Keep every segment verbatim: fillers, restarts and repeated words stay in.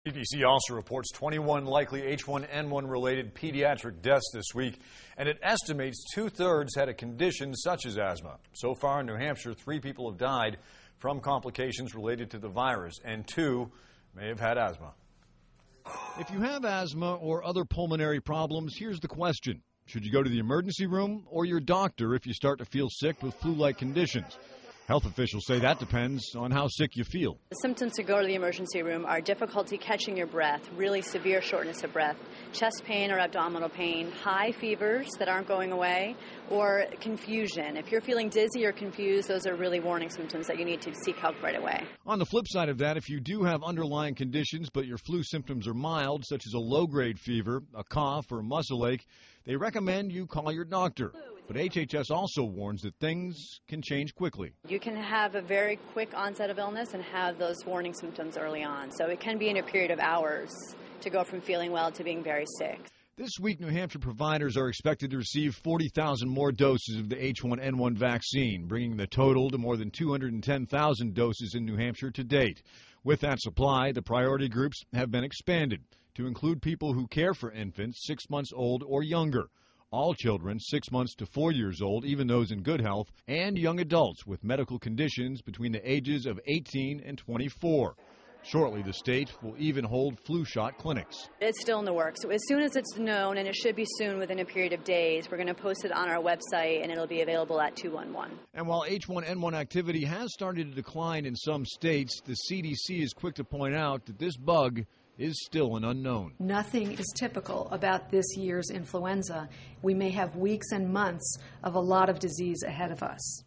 C D C also reports twenty-one likely H one N one related pediatric deaths this week, and it estimates two-thirds had a condition such as asthma. So far in New Hampshire, three people have died from complications related to the virus, and two may have had asthma. If you have asthma or other pulmonary problems, here's the question. Should you go to the emergency room or your doctor if you start to feel sick with flu-like conditions? Health officials say that depends on how sick you feel. The symptoms to go to the emergency room are difficulty catching your breath, really severe shortness of breath, chest pain or abdominal pain, high fevers that aren't going away, or confusion. If you're feeling dizzy or confused, those are really warning symptoms that you need to seek help right away. On the flip side of that, if you do have underlying conditions but your flu symptoms are mild, such as a low-grade fever, a cough, or muscle ache, they recommend you call your doctor. But H H S also warns that things can change quickly. You can have a very quick onset of illness and have those warning symptoms early on. So it can be in a period of hours to go from feeling well to being very sick. This week, New Hampshire providers are expected to receive forty thousand more doses of the H one N one vaccine, bringing the total to more than two hundred ten thousand doses in New Hampshire to date. With that supply, the priority groups have been expanded to include people who care for infants six months old or younger, all children six months to four years old, even those in good health, and young adults with medical conditions between the ages of eighteen and twenty-four. Shortly, the state will even hold flu shot clinics. It's still in the works. So as soon as it's known, and it should be soon within a period of days, we're going to post it on our website, and it'll be available at two one one. And while H one N one activity has started to decline in some states, the C D C is quick to point out that this bug is still an unknown. Nothing is typical about this year's influenza. We may have weeks and months of a lot of disease ahead of us.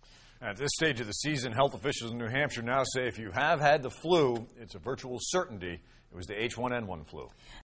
At this stage of the season, health officials in New Hampshire now say if you have had the flu, it's a virtual certainty it was the H one N one flu.